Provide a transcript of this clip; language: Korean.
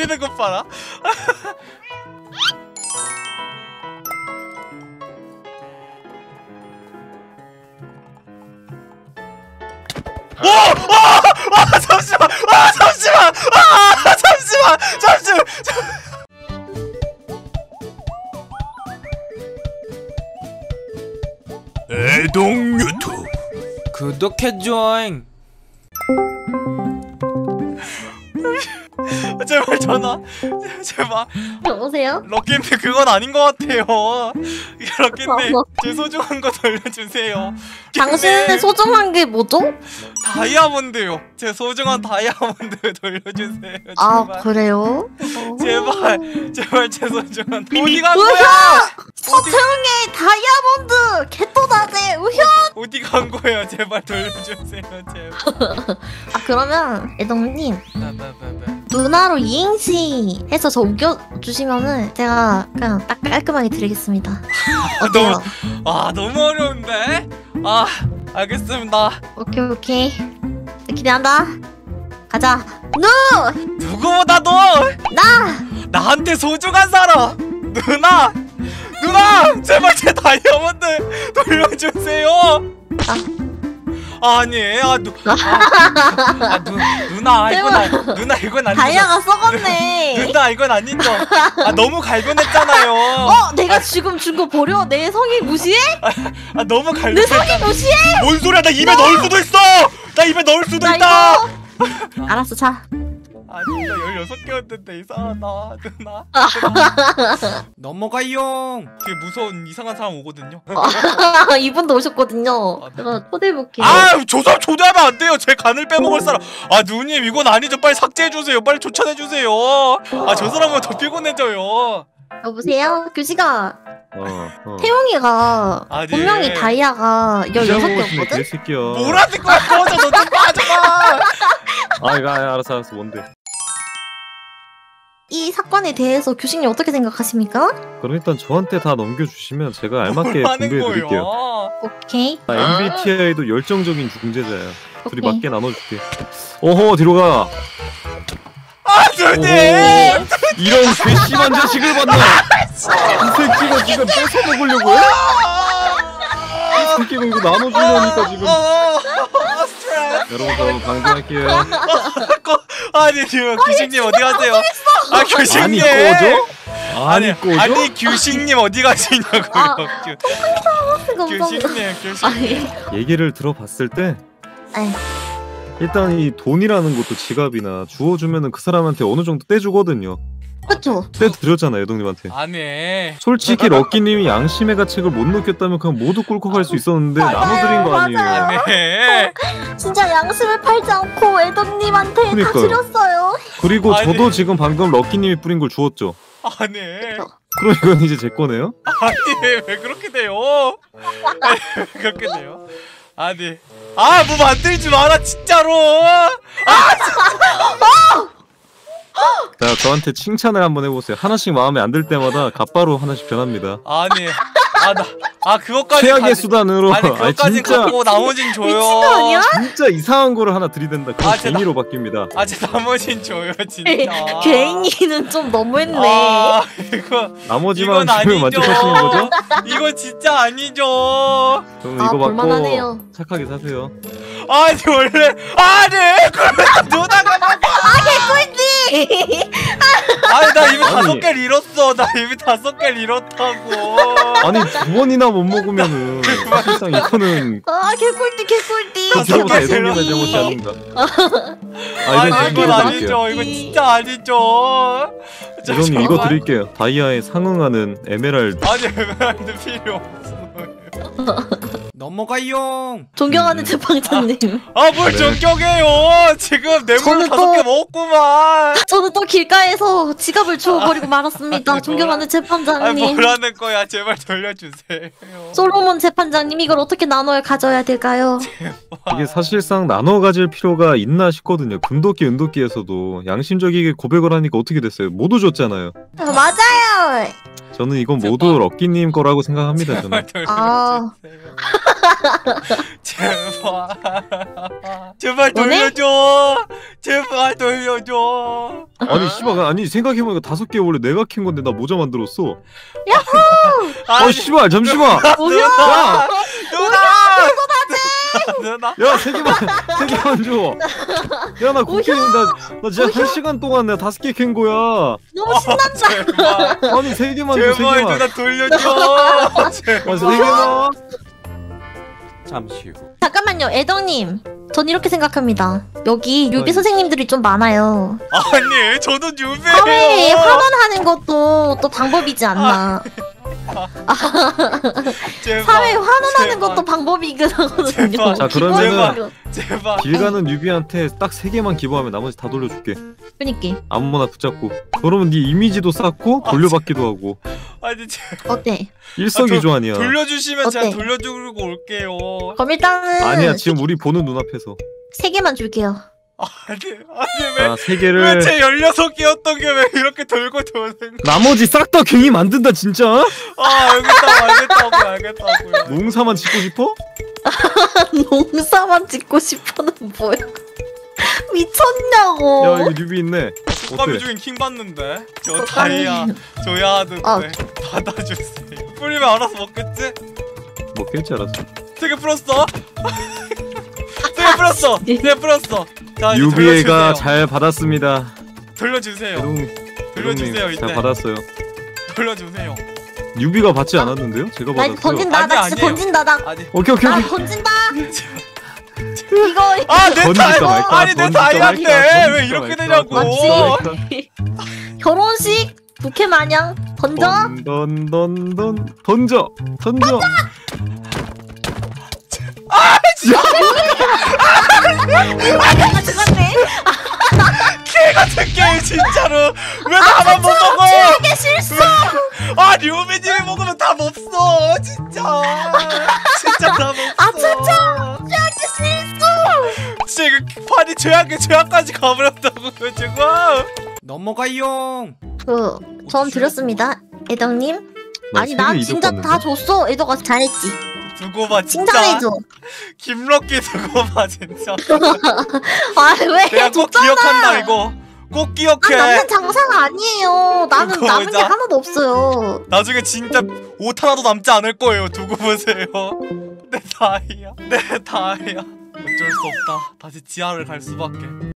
노리는 것 봐라. 오! 잠시만! 잠시만! 잠시만! 애동 유튜브 구독해줘잉. 제발 전화 제발. 여보세요? 럭키님 그건 아닌 것 같아요. 럭키님 제 소중한 거 돌려주세요. 당신의 소중한 게 뭐죠? 다이아몬드요. 제 소중한 다이아몬드 돌려주세요. 제발. 아 그래요? 제발 제 소중한 어디 간 거야? 서태웅의 다이아몬드 개또다제 우현. 어디 간 거예요? 제발 돌려주세요. 제발. 아 그러면 애동님 나나나나. 누나로 이행시 해서 저 웃겨주시면은 제가 그냥 딱 깔끔하게 드리겠습니다. 어때요? 너무 어려운데? 알겠습니다. 오케이 기대한다. 가자. 누구보다도 나! 나한테 소중한 사람 누나 제발 제 다이아몬드 돌려주세요. 누나 이건 아니죠. 다이아가 썩었네. 누나 이건 아니죠. 너무 갈변했잖아요. 내가 지금 준 거 버려? 내 성의 무시해? 너무 내 갈변했잖아. 성의 무시해? 뭔 소리야? 나 입에 넣을 수도 있어. 나 입에 넣을 수도 나 있다. 이거 알았어 자. 진짜 16개였는데 이상하다 누나. 넘어가용. 되게 무서운 이상한 사람 오거든요. 이분도 오셨거든요. 제가 초대해볼게요. 저 사람 초대하면 안 돼요. 제 간을 빼먹을 사람. 누님 이건 아니죠. 빨리 삭제해주세요. 빨리 추천해주세요. 저 사람은 더 피곤해져요. 여보세요? 교시가 어. 태용이가 네. 분명히 다이아가 16개였거든? 개새끼야. 뭐라는 거야? 꺼져. 너 좀 빠져봐. 알았어 뭔데? 이 사건에 대해서 교수님 어떻게 생각하십니까? 그럼 일단 저한테 다 넘겨주시면 제가 알맞게 뭐라는 분배해드릴게요. 거예요? 오케이. MBTI도 열정적인 중재자야. 둘이 오케이. 맞게 나눠줄게. 어허 뒤로 가. 누님. 이런 괘씸한 자식을 봤나? 이 새끼가 지금 뺏어 먹으려고 해? 이 새끼가 이거 나눠주려니까 지금. 여러분 저 방송할게요. 지금 규식님 어디 가세요? 규식님. 아니 꺼져? 아니 꺼져? 규식님 어디 가시냐고요? 규식님. 얘기를 들어봤을 때 에이. 일단 이 돈이라는 것도 지갑이나 주워주면은 그 사람한테 어느 정도 떼주거든요. 그쵸? 떼드렸잖아요 애동님한테. 솔직히 럭키님이 양심의 가책을 못 느꼈다면 그냥 모두 꿀꺽 할 수 있었는데 나눠드린 거 아니에요. 진짜 양심을 팔지 않고 애덕님한테 다 그러니까요. 드렸어요. 그리고 저도 지금 방금 럭키님이 뿌린 걸 주웠죠. 그럼 이건 이제 제 거네요? 왜 그렇게 돼요? 왜 그렇게 돼요? 뭐 만들지 마라 진짜로. 자 저한테 칭찬을 한번 해보세요. 하나씩 마음에 안 들 때마다 갓바로 하나씩 변합니다. 그것까지 최악의 수단으로. 그것까지 진짜 갖고 나머진 줘요. 미친 거 아니야? 진짜 이상한 거를 하나 들이댄다. 그럼 재미로 바뀝니다. 제 나머진 줘요 진짜. 괜히는 좀 너무했네. 나머지만 이건 주면 만족하시는 거죠? 이거 진짜 아니죠. 저는 이거 받고 볼만하네요. 착하게 사세요. 원래 그러면 누나가 개꿀띠. 나 이미 5개를 잃었어. 나 이미 5개를 잃었다고. 아니 두 번이나 못 먹으면은 사실상 이거는 개꿀띠. 그 뒤로부터 애동님의 잘못이 아닌가. 이건 아니죠. 이거 진짜 아니죠. 애동님 이거 드릴게요. 다이아에 상응하는 에메랄드. 에메랄드 필요 없어. 넘어가용. 존경하는 재판장님. 뭘 존경해요. 지금 뇌물 5개 먹었구만. 저는 또 길가에서 지갑을 주워버리고 말았습니다. 존경하는 재판장님. 뭐라는 거야. 제발 돌려주세요. 솔로몬 재판장님 이걸 어떻게 나눠야 가져야 될까요? 이게 사실상 나눠 가질 필요가 있나 싶거든요. 금도끼 은도끼에서도 양심적이게 고백을 하니까 어떻게 됐어요? 모두 줬잖아요. 맞아요. 저는 이건 모두 럭키님 거라고 생각합니다. 저는. 제발 돌려주세요. 제발 제발 너네? 돌려줘. 제발 돌려줘. 아니 씨발 아니 생각해보니까 5개 원래 내가 캔 건데 나 모자 만들었어. 아니, 씨발 잠시만. 뭐야? 야! 누나. 야 3개만 줘. 야 나 국회 나 진짜 1시간 동안 내가 5개 캔 거야. 너무 신난다. 제발 아니 3개만 줘 제발 3개만. 누나 돌려줘. 제발. 3개만. 잠시 후. 잠깐만요, 애덕님. 전 이렇게 생각합니다. 여기 유비 아니. 선생님들이 좀 많아요. 아니 저도 사회에 유배예요. 환원하는 것도 또 방법이지 않나. 제발. 사회에 환원하는 제발. 것도 방법이거든요. 제발. 자, 그러면은 기본적으로. 제발. 길 가는 유비한테 딱 3개만 기부하면 나머지 다 돌려줄게. 그니까 아무거나 붙잡고. 그러면 네 이미지도 쌓고 돌려받기도 하고. 아니 어때? 일석이조아니야. 돌려주시면 제가 어때? 돌려주고 올게요. 그럼 일단은 아니야 지금 우리 보는 눈앞에서. 3개만 줄게요. 아니 아니 자 3개를. 왜제 16개였던 게 왜 이렇게 돌고 도는 거야? 나머지 싹 다 갱이 만든다 진짜? 아 알겠다고요. 농사만 짓고 싶어? 농사만 짓고 싶어는 뭐야? 미쳤냐고. 야 이거 유비 있네. 독감이 어때? 중엔 킹 받는데 저 독감이- 다이아 줘야 하는데 아. 받아주세요. 뿌리면 알아서 먹겠지? 먹겠지 알았어. 3개 풀었어? 3개 풀었어! 3개 풀었어! 자 이제 유비가 돌려주세요. 잘 받았습니다. 돌려주세요. 대동님 돌려주세요 잘 이제. 받았어요. 돌려주세요. 유비가 받지 않았는데요? 제가 나 이거 받았어요. 던진다. 나 아니에요, 진짜 던진다. 나 아니 오케이 오케이 오케이. 던진다. 이거 아내 던질까 다이 말까, 아니 내 던질까 다이아인데 말까, 왜 이렇게 던질까 되냐고. 말까. 맞지? 결혼식 부케 마냥 던져. 던져. 아 죽었네. 개 같은 게임 진짜로 왜 나만 못 먹어? 이게 실수. 아 류미님이 먹으면 답 없어 진짜. 진짜 답 없어. 아 진짜 이게 실수. 진짜 이거 판이 최악까지 가버렸다고 지금. 넘어가요. 전 드렸습니다, 애덕님. 아니 난 진짜 다 줬어. 애덕아 잘했지. 두고 봐 진짜. 칭찬해줘. 김럭키 두고 봐 진짜. 아 왜? 내가 꼭 줬잖아. 기억한다 이거. 꼭 기억해. 남는 장사가 아니에요. 나는 그거 남은 게 보자. 하나도 없어요. 나중에 진짜 옷 하나도 남지 않을 거예요. 두고 보세요. 내 다이아. 어쩔 수 없다. 다시 지하를 갈 수밖에.